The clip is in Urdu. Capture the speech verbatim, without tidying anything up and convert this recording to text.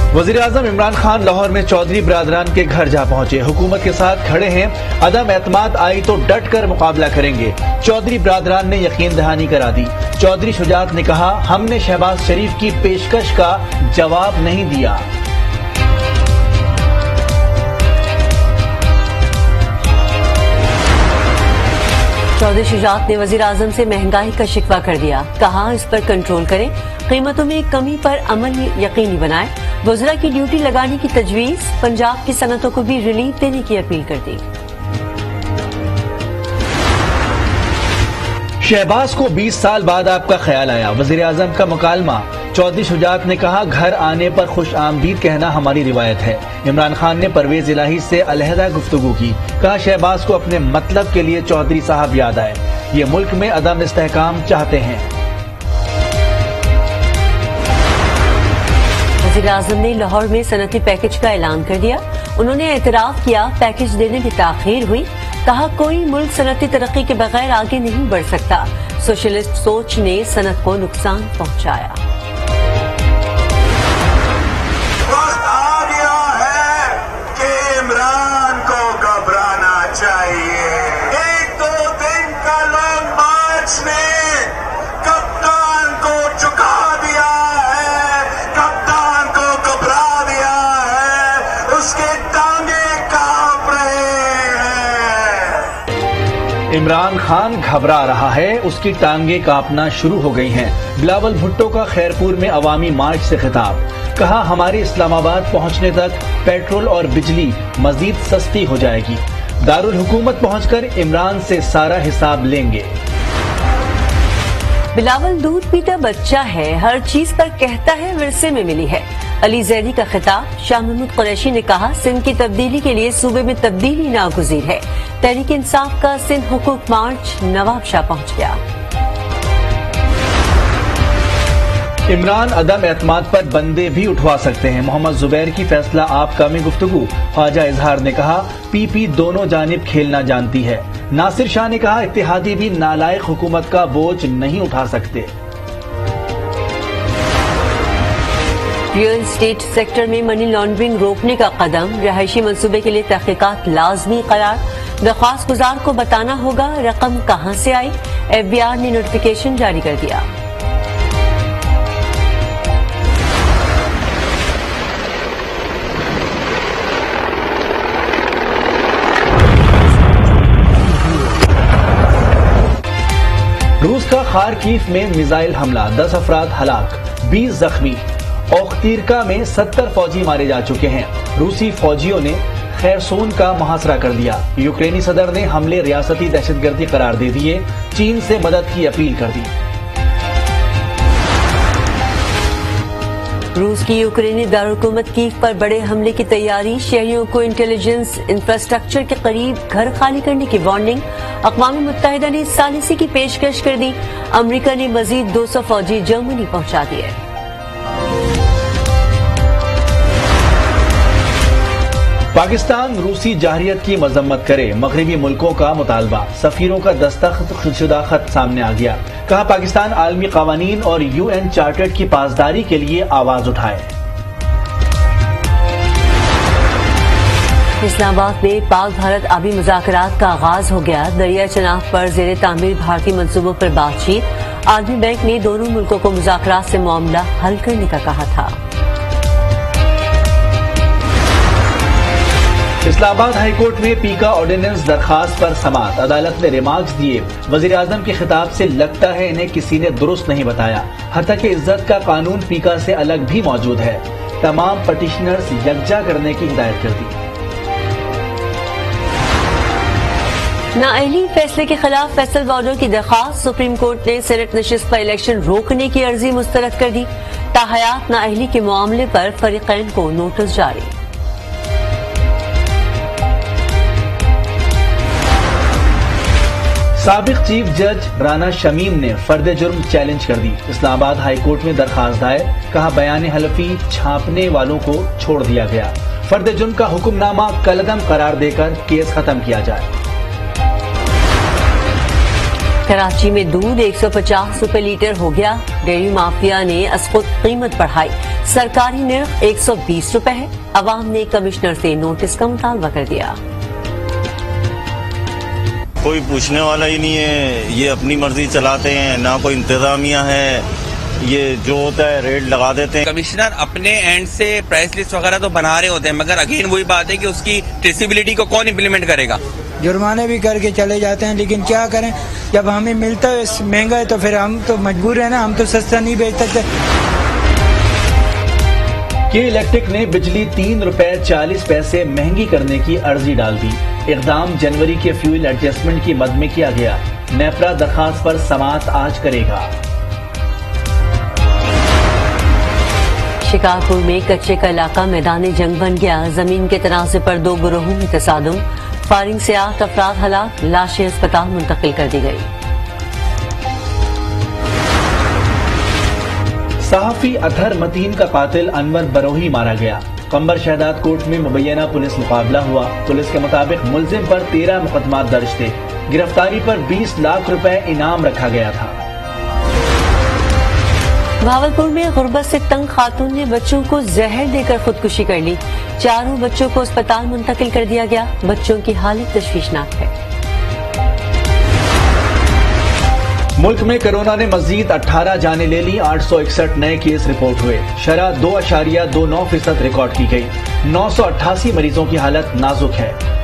وزیر اعظم عمران خان لاہور میں چودھری برادران کے گھر جا پہنچے، حکومت کے ساتھ کھڑے ہیں، عدم اعتماد آئی تو ڈٹ کر مقابلہ کریں گے۔ چودھری برادران نے یقین دہانی کرا دی۔ چودھری شجاعت نے کہا، ہم نے شہباز شریف کی پیشکش کا جواب نہیں دیا۔ چودھری شجاعت نے وزیر اعظم سے مہنگائی کا شکوہ کر دیا، کہا اس پر کنٹرول کریں، قیمتوں میں کمی پر عمل یقینی بنائیں۔ وزراء کی ڈیوٹی لگانے کی تجویز، پنجاب کی صنعتوں کو بھی ریلیف دینے کی اپیل کر دی۔ شہباز کو بیس سال بعد آپ کا خیال آیا، وزیر اعظم کا مکالمہ۔ چودھری شجاعت نے کہا، گھر آنے پر خوش آمدید کہنا ہماری روایت ہے۔ عمران خان نے پرویز الہی سے علیحدہ گفتگو کی، کہا شہباز کو اپنے مطلب کے لیے چودھری صاحب یاد آئے، یہ ملک میں عدم استحکام چاہتے ہیں۔ وزیر اعظم نے لاہور میں صنعتی پیکج کا اعلان کر دیا، انہوں نے اعتراف کیا پیکج دینے میں تاخیر ہوئی، کہا کوئی ملک صنعتی ترقی کے بغیر آگے نہیں بڑھ سکتا، سوشلسٹ سوچ نے صنعت کو نقصان پہنچایا۔ وقت آ گیا ہے کہ عمران کو گھبرانا چاہیے۔ ایک دو دن کا لانگ مارچ نے کپتان کو چکا دیا ہے، کپتان کو گھبرا دیا ہے، اس کے ٹانگے کانپ رہے ہیں۔ عمران خان گھبرا رہا ہے، اس کی ٹانگیں کانپنا شروع ہو گئی ہیں۔ بلاول بھٹو کا خیرپور میں عوامی مارچ سے خطاب، کہا ہمارے اسلام آباد پہنچنے تک پیٹرول اور بجلی مزید سستی ہو جائے گی، دارالحکومت پہنچ کر عمران سے سارا حساب لیں گے۔ بلاول دودھ پیتا بچہ ہے، ہر چیز پر کہتا ہے ورثے میں ملی ہے، علی زیدی کا خطاب۔ شاہ محمود قریشی نے کہا سندھ کی تبدیلی کے لیے صوبے میں تبدیلی ناگزیر ہے، تحریک انصاف کا سندھ حقوق مارچ نواب شاہ پہنچ گیا۔ عمران عدم اعتماد پر بندے بھی اٹھوا سکتے ہیں، محمد زبیر کی فیصلہ آپ کا میں گفتگو۔ خواجہ اظہار نے کہا پی پی دونوں جانب کھیلنا جانتی ہے۔ ناصر شاہ نے کہا اتحادی بھی نالائق حکومت کا بوجھ نہیں اٹھا سکتے۔ ریئل اسٹیٹ سیکٹر میں منی لانڈرنگ روکنے کا قدم، رہائشی منصوبے کے لیے تحقیقات لازمی قرار، درخواست گزار کو بتانا ہوگا رقم کہاں سے آئی، ایف بی آر نے نوٹیفیکیشن جاری کر دیا۔ روس کا خارکیف میں میزائل حملہ، دس افراد ہلاک، بیس زخمی۔ اوختیرکا میں ستر فوجی مارے جا چکے ہیں، روسی فوجیوں نے خیرسون کا محاصرہ کر دیا۔ یوکرینی صدر نے حملے ریاستی دہشت گردی قرار دے دیے، چین سے مدد کی اپیل کر دی۔ روس کی یوکرینی دارالحکومت کیف پر بڑے حملے کی تیاری، شہریوں کو انٹیلیجنس انفراسٹرکچر کے قریب گھر خالی کرنے کی وارننگ، اقوام متحدہ نے ثالثی کی پیشکش کر دی، امریکہ نے مزید دو سو فوجی جرمنی پہنچا دیے۔ پاکستان روسی جارحیت کی مذمت کرے، مغربی ملکوں کا مطالبہ، سفیروں کا دستخط شدہ خط سامنے آ گیا، کہا پاکستان عالمی قوانین اور یو این چارٹر کی پاسداری کے لیے آواز اٹھائے۔ اسلام آباد میں پاک بھارت آبی مذاکرات کا آغاز ہو گیا، دریا چناب پر زیر تعمیر بھارتی منصوبوں پر بات چیت، عالمی بینک نے دونوں ملکوں کو مذاکرات سے معاملہ حل کرنے کا کہا تھا۔ اسلام آباد ہائی کورٹ میں پیکا آرڈیننس درخواست پر سماعت، عدالت نے ریمارکس دیے، وزیر اعظم کے خطاب سے لگتا ہے انہیں کسی نے درست نہیں بتایا، حتیٰ کہ عزت کا قانون پیکا سے الگ بھی موجود ہے، تمام پٹیشنرز یکجا کرنے کی ہدایت کر دی۔ نااہلی فیصلے کے خلاف فیصل وارڈر کی درخواست، سپریم کورٹ نے سینٹ نشست پر الیکشن روکنے کی عرضی مسترد کر دی، تاحیات نااہلی کے معاملے پر فریقین کو نوٹس جاری۔ سابق چیف جج رانا شمیم نے فرد جرم چیلنج کر دی، اسلام آباد ہائی کورٹ میں درخواست دائر، کہا بیان حلفی چھاپنے والوں کو چھوڑ دیا گیا، فرد جرم کا حکم نامہ کالعدم قرار دے کر کیس ختم کیا جائے۔ کراچی میں دودھ ایک سو پچاس روپے لیٹر ہو گیا. ڈیری مافیا نے از خود قیمت بڑھائی. سرکاری نرخ ایک سو بیس روپے ہے. عوام نے کمشنر سے نوٹس کا مطالبہ کر دیا. کوئی پوچھنے والا ہی نہیں ہے، یہ اپنی مرضی چلاتے ہیں، نہ کوئی انتظامیہ ہے، یہ جو ہوتا ہے ریٹ لگا دیتے ہیں. کمشنر اپنے اینڈ سے پرائس لسٹ وغیرہ تو بنا رہے ہوتے ہیں، مگر اگین وہی بات ہے کہ اس کی ٹریسیبلٹی کو کون امپلیمنٹ کرے گا. جرمانے بھی کر کے چلے جاتے ہیں، لیکن کیا کریں، جب ہمیں ملتا ہے مہنگا ہے تو پھر ہم تو مجبور ہیں نا، ہم تو سستا نہیں بیچ سکتے. کے الیکٹرک نے بجلی تین روپے چالیس پیسے مہنگی کرنے کی عرضی ڈال دی. اقدام جنوری کے فیول ایڈجسٹمنٹ کی مد میں کیا گیا. نیپرا درخواست پر سماعت آج کرے گا. شکارپور میں کچے کا علاقہ میدان جنگ بن گیا. زمین کے تنازع پر دو گروہوں میں تصادم. فائرنگ سے آٹھ افراد ہلاک. لاشیں اسپتال منتقل کر دی گئی. صحافی اطہر متین کا قاتل انور بروہی مارا گیا. قمبر شہداد کوٹ میں مبینہ پولیس مقابلہ ہوا. پولیس کے مطابق ملزم پر تیرہ مقدمات درج تھے. گرفتاری پر بیس لاکھ روپے انعام رکھا گیا تھا. بھاولپور میں غربت سے تنگ خاتون نے بچوں کو زہر دے کر خودکشی کر لی. چاروں بچوں کو اسپتال منتقل کر دیا گیا. بچوں کی حالت تشویشناک ہے. ملک میں کورونا نے مزید اٹھارہ جانیں لے لی. آٹھ سو اکسٹھ نئے کیس رپورٹ ہوئے. شرح دو اشاریہ دو نو فیصد ریکارڈ کی گئی. نو سو اٹھاسی مریضوں کی حالت نازک ہے.